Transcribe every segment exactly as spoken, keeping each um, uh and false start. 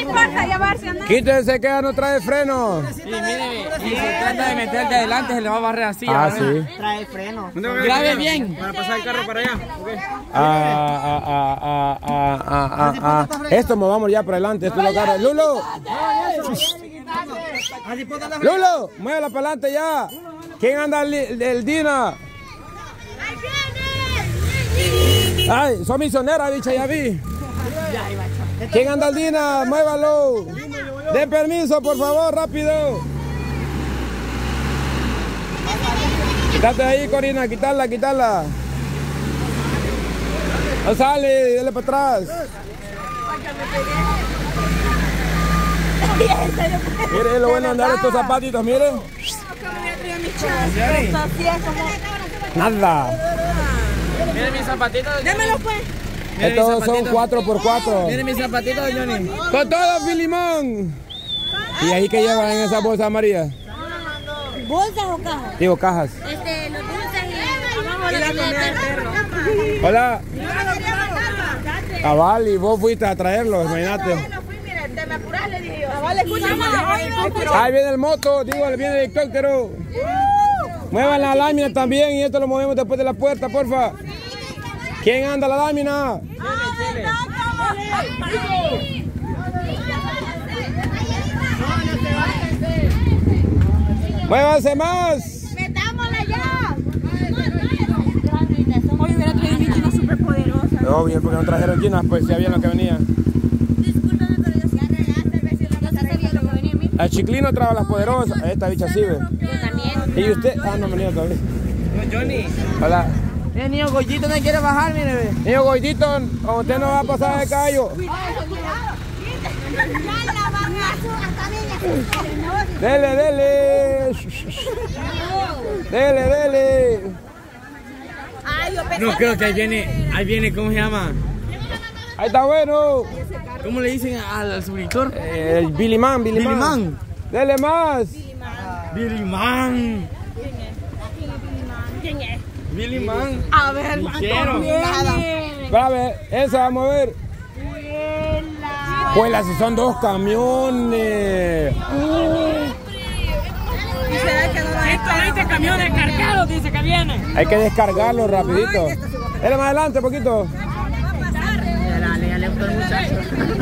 importa llevarse a nada. Quítese que ya no trae freno. Sí, mire, y se trata de meter de adelante, se le va a barrer así. Ah, sí. Trae freno. Grabe bien. Para pasar el carro para allá. Ah, ah, ah, ah, ah, ah, ah, ah. Esto movamos ya para adelante. Esto lo agarra. Lulo. Lulo, muévela para adelante ya. ¿Quién anda el, el Dina? Ay, son misioneras, bicha, ya vi. ¿Quién anda el Dina? Muévalo. Den permiso, por favor, rápido. Quítate ahí, Corina, quitarla, quitarla. No sale, dale para atrás. Mire lo bueno de andar estos zapatitos, mire. Nada. Miren mis zapatitos. Démelo pues. Estos son cuatro por cuatro. Miren mis zapatitos, Johnny. Con todo, Filimón. ¿Y ahí qué llevan en esa bolsa amarilla? ¿Bolsas o cajas? Digo, cajas. Este, los dulces y abajo la comida del perro. Hola. Cabal, y vos fuiste a traerlos, imagínate. Te me apurás, le dije yo. Vale, escúchame. Ahí viene el moto, digo, viene el helicóptero. Muevan la lámina también y esto lo movemos después de la puerta, porfa. ¿Quién anda la lámina? ¡Muévanse más! ¡Metámosla ya! Hoy hubiera traído mi china súper poderosa. No, bien, porque no trajeron chinas, pues ya sabían lo que venía. Discúlpame, pero yo sí arreglaste, a ver si no sabía lo que venía a mí. El Chiclino trae las poderosas. Esta bicha sí ve. Yo también. ¿Y usted? Ah, no venía todavía. No, Johnny. Hola. El niño Goyito no quiere bajar, mire, ve. Niño Goyito, usted no va a pasar de callo. Dele, dele. Dele, dele. Ay, yo pensé No, creo que ahí viene, ahí viene, ¿cómo se llama? Ahí está bueno. ¿Cómo le dicen al, al subdirector? El Billy Man, Billy, Billy Man. Man. Dele más. Billy Man. ¿Quién es? Billy Man. A ver, Quiero. A ver, esa vamos a ver. Pues si son dos camiones. ciento veinte camiones cargados, dice que viene. Hay que descargarlo rapidito. Dale más adelante, poquito. Dale, dale, el muchacho.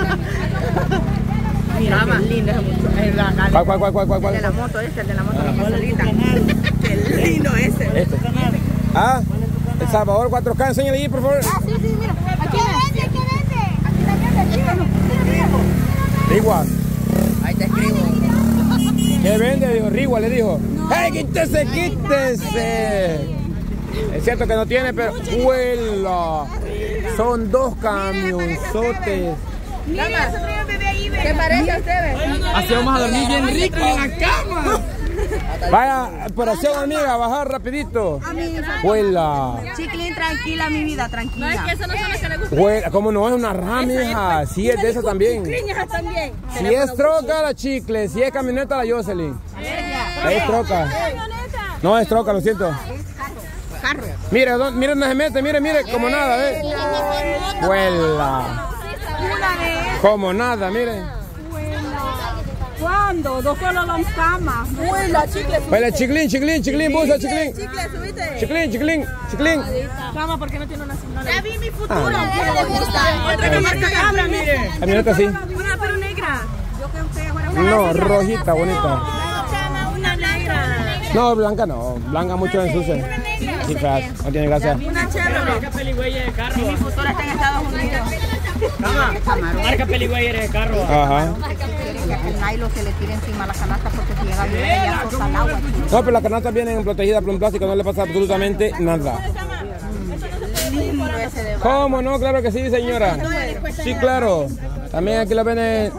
Mira, qué lindo ese muchacho. ¿Cuál, cuál, cuál, cuál, cuál? El de la moto ese, el de la moto la solita. Qué lindo ese. Este. Ah, El Salvador cuatro K, enséñale ahí, por favor. Ah, sí, sí, mira. Aquí vende, aquí vende. Aquí también vende. Rigua. Ahí te escribo. ¿Qué vende? Dijo, Rigua le dijo. ¡Hey, quítese, quítese! Es cierto que no tiene, pero ¡huela! Son dos camionzotes. ¿Qué parece a ustedes? Así vamos a dormir bien rico en la cama. Vaya, operación amiga, bajar rapidito. ¡Huela! Chiclín, tranquila, mi vida, tranquila. No, es que eso no son las que le gusta. Huela, ¿cómo no? Es una RAM, hija. Sí, es de esa también. Niñas también. Si es troca, la Chicle. Si es camioneta, la Jocelyn. Es troca. No, es troca, lo siento. Carro. Mire, don- mire dónde se mete, mire, mire, como nada, ¿eh? Huela. Como nada, mire. ¿Cuándo? Dos solo las camas. Uy, la chicle. Huela, chiclín, chiclín, chiclín, busa, chiclín. Chicle, subiste. Chiclín, chiclín, chiclín. Cama, porque no tiene una señora. Ya vi mi futuro. Ah. Le gusta. Otra que marca cabra, mire. Camioneta sí. Una pero negra. Yo que usted fuera una. No, rojita, bonita. Chama, una negra. No, blanca no. Blanca mucho ensucia. Sí, fea, no tiene gracia. Una chévere. Marca peligüeyes de carro. Mi futuro está en Estados Unidos. Marca peligüeyes de carro. Ajá. Que el nylon se le tire encima a la canasta porque si llega lluvia ya solta el agua. No, pero las canastas vienen protegidas por un plástico, no le pasa absolutamente nada. Lindo ese de ¿Cómo no? Claro que sí, señora. Sí, claro. También aquí lo venden.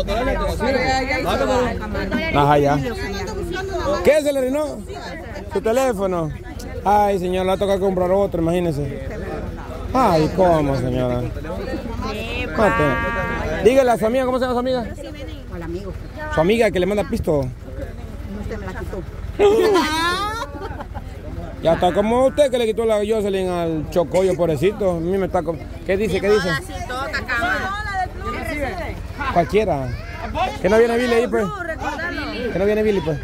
Ajá, ya. ¿Qué se le orinó? Su teléfono. Ay, señora, le va a tocar comprar otro, imagínese. Ay, ¿cómo, señora? Mate. Dígale a su amiga, ¿cómo se llama su amiga? Hola, amigo. Su amiga que le manda pisto. No, usted me la quitó. Ya está como usted que le quitó la Jocelyn al Chocoyo, pobrecito. A mí me está... com- ¿Qué dice? ¿Qué dice? Sí, toca, cama. Cualquiera. Que no viene Billy ahí, pues. Que no viene Billy, pues.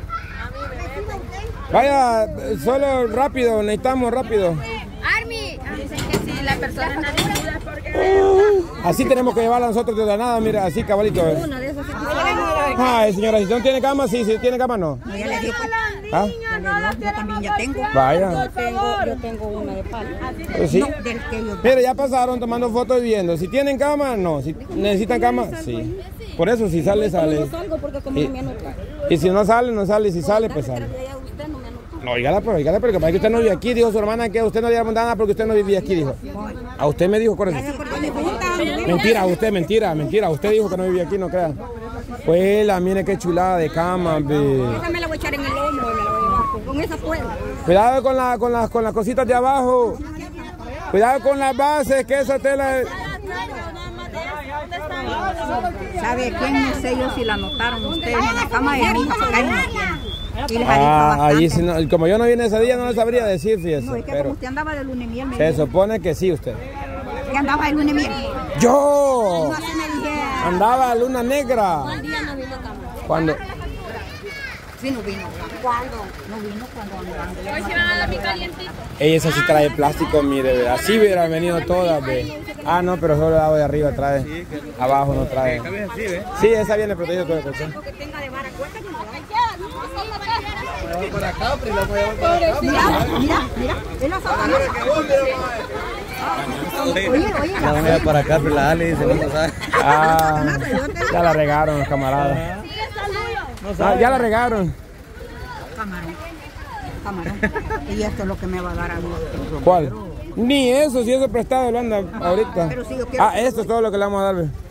Vaya, solo rápido, necesitamos rápido. Army. Dicen que si la persona no ayuda es porque... Así tenemos que llevarla nosotros de la nada, mira, así cabalito. Una de esas sí. Ay, señora, si no tiene cama, sí, si tiene cama, no. No, ya le dio pues. ¿Ah? Ya le dio, yo también ya tengo. Vaya. Yo tengo, yo tengo una de palo. Pues sí. No, del que yo... Mire, ya pasaron tomando fotos y viendo. Si tienen cama, no. Si necesitan cama, sí. Por eso, si sale, sale. No salgo porque como Y, no me anota. y si no sale, no sale. Y si sale, pues sale. Usted no me anota. No, oígala, pero oígala, pero que para que usted no vive aquí, dijo su hermana que usted no le iba a mandar nada porque usted no vivía aquí, dijo. A usted me dijo, acuérdese. Mentira, usted, mentira, mentira. Usted dijo que no vivía aquí, no crea. Pues la mire qué chulada de cama, ve. Esa me la voy a echar en el hombro y me la voy a llevar. Con esa puedo. Cuidado con, la, con, las, con las cositas de abajo. Cuidado con las bases, que esa tela... ¿Sabe quién? No sé yo si la notaron ustedes en la cama de mi hija, porque ahí no tiene. Y les Ah, bastante. ahí si no, como yo no vine ese día, no le sabría decir, fíjese. No, es que Pero como usted andaba de luna y miel, me se dijo. supone que sí, usted. ¿Qué andaba de luna y miel? ¡Yo! No, así me dije. Andaba luna negra. ¿Cuándo? Sí, no vino. ¿Cuándo? No vino cuando andaba. Hoy se van a dar mi calientito. Ella esa sí trae plástico, mire, ve. Así hubiera venido todas, ve. Ah, no, pero solo el lado de arriba trae. Abajo no trae. Sí, esa viene protegida todo el colchón. Que tenga de vara cuenta que no la Mira, Mira, mira, es la satanás. Oye, oye, La van a ir para acá, pero la Ale dice, no sabe. Ah, ya la regaron los camaradas. Ah, ya la regaron. camarón. Camarón. Y esto es lo que me va a dar a mí. ¿Cuál? Ni eso, si eso es prestado lo anda ahorita. Pero si yo quiero- Ah, esto es todo lo que le vamos a dar. ve.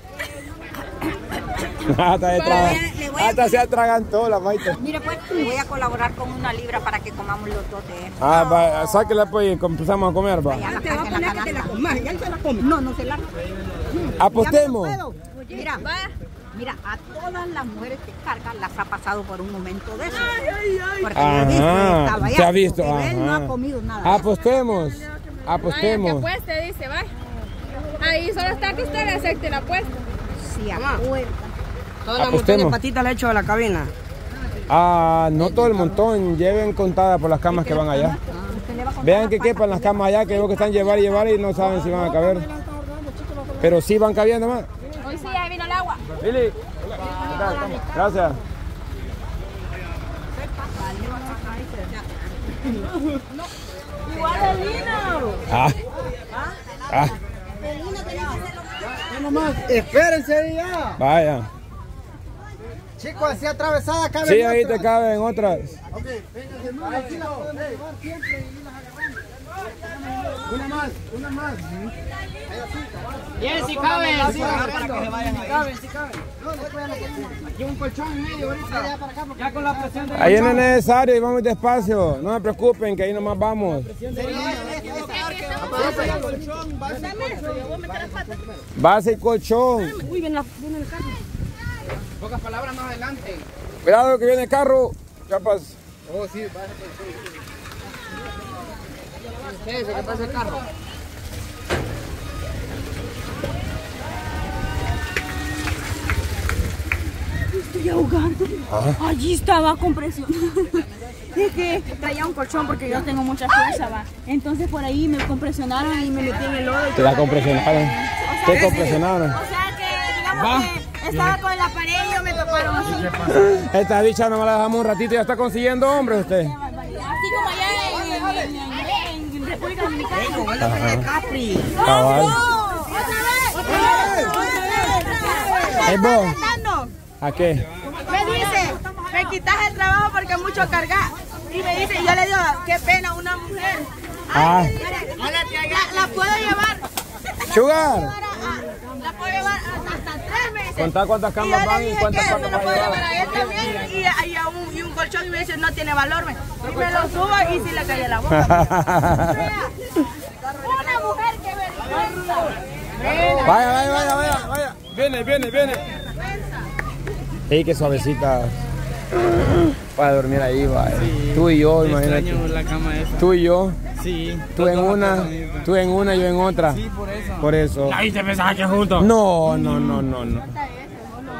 Hasta, se traga- Le voy a- hasta se atragantó la maita. Mire, pues voy a colaborar con una libra para que comamos los dos de esto. Ah, va, sáquela pues y empezamos a comer, va. Ya la caja en la canasta. No, no se la Apostemos. Mira, mira, a todas las mujeres que cargan las ha pasado por un momento de eso. Porque yo he visto, Ajá, estaba se allá, ha visto. pero él no Ajá. ha comido nada. Apostemos. Vaya, que Apostemos. apueste, dice, vaya. Ahí solo está que usted le acepte la apuesta. Sí, acuerda. Toda la montón de Apostemos. patitas le he hecho a la cabina. Ah, no todo el montón. Lleven contada por las camas que van allá. Vean que quepan las camas allá, que veo que están llevar y llevar y no saben si van a caber. Pero sí van cabiendo más. Hoy sí, ya vino el agua. Billy, ¿qué tal? Gracias. Igual el vino. Ah. Ah, Espérense ya. vaya. Chicos, así atravesada cabe. Sí, ahí te caben otras. Una más, una más. Bien, si caben. Si caben, si caben. Aquí un colchón en medio ahorita. Ya con la presión de... Ahí no es necesario y vamos despacio. No se preocupen que ahí nomás vamos. Base y colchón. Uy, viene, la, viene el carro. Pocas palabras más adelante. Cuidado que viene el carro. Capaz. Oh, sí, ¿Qué es? ¿Qué pasa el carro? Estoy ahogando. Allí estaba con presión. Es que traía un colchón porque yo tengo mucha fuerza, va. Entonces por ahí me compresionaron y me metí en el lodo. Te la compresionaron. Te compresionaron. O sea que, digamos que estaba con la pared y yo me toparon así. Esta bicha nomás la dejamos un ratito y ya está consiguiendo hombres usted. Así como allá en, en, en, en República Dominicana. Cabal. ¡Otra ¿Es vos? vez! ¿A qué? Me dice, me quitas el trabajo porque es mucho cargar. Y me dice, yo le digo, qué pena, una mujer. Ah. La, la puedo llevar. Sugar. La puedo llevar hasta tres meses. Contá cuántas Y camas yo van le y dije cuántas que camas me lo va a puedo llevar llevar. a él también. Y, y, a un, y un colchón y me dice, no tiene valor. Me. Y me lo subo y si le cae la boca. Una mujer que vergüenza. Vaya, vaya, vaya, vaya, vaya. Viene, viene, viene. Ey, qué suavecita. Para dormir ahí, vaya. Tú y yo, imagínate. Extraño la cama esa. Tú y yo. Sí. Tú en una, tú en una, yo en otra. Sí, por eso. Por eso. Ahí te pensaba que juntos. No, no, no, no, no.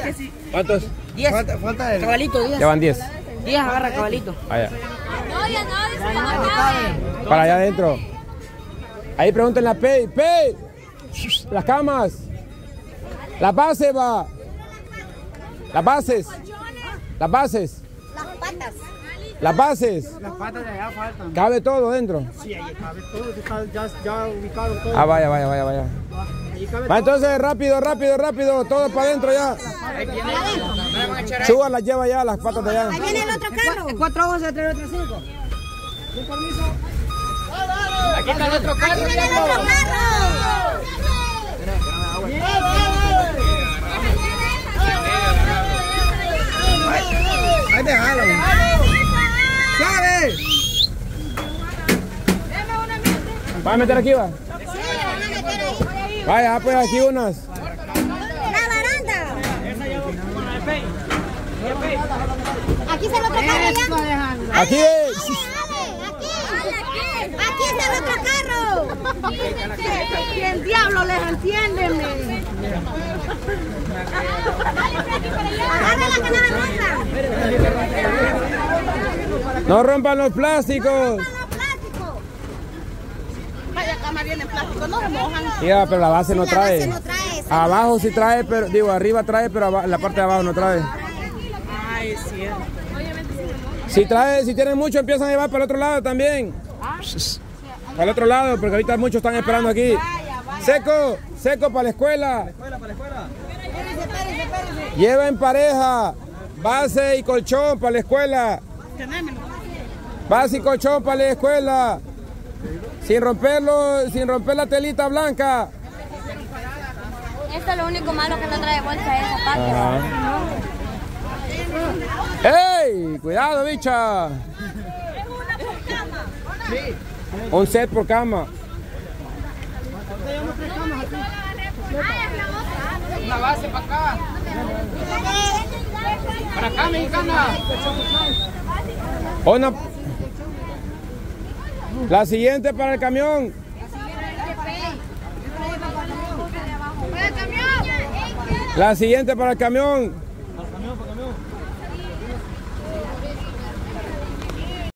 que sí. ¿Cuántos? diez. Falta, falta el... Cabalito, diez. Ya van diez. diez agarra cabalito. Allá. No, ya no, Para allá adentro. Ahí pregunten la P. P. Las camas. Las bases, va. Las bases. Las bases. las patas. Las bases. Las patas de allá faltan. ¿Cabe todo dentro? Sí, ahí cabe todo. Está, ya, ya ubicaron todo. Ah, vaya, vaya, vaya, vaya. Ahí cabe Va, entonces, rápido, rápido, rápido. Todo para adentro ya. Chuba las lleva ya, las patas de allá. Ahí viene el otro carro. cuatro once, tres otro cinco. Aquí está el otro carro. Ahí viene el otro carro. Ahí déjalo. ¡Sabe! ¿Va a meter aquí, va? Sí, van a meter ahí. Vaya, pues aquí unas. La baranda. Aquí está el otro carro ya. Aquí. Ale, aquí. Aquí está el otro carro. ¿Y el diablo les entiéndeme? Agarra la canasta rosa. No rompan los plásticos. Los plásticos. Vaya cama viene en plástico, no se mojan. Mira, pero la base no La base trae. no trae. Abajo sí trae, pero digo, arriba trae, pero aba- la parte de abajo no trae. Ay, es cierto. Si trae, si tienen mucho, empiezan a llevar para el otro lado también. Para el otro lado, porque ahorita muchos están esperando aquí. Seco, seco para la escuela. Lleva en pareja, base y colchón para la escuela. Base y colchón para la escuela. Sin romperlo, sin romper la telita blanca. Esto es lo único malo que no trae bolsa esa parte. Ajá. ¡Ey! Cuidado, bicha. Un set por cama. Una base para acá. Para acá, mexicana. Una... La siguiente para el camión. La siguiente para el camión.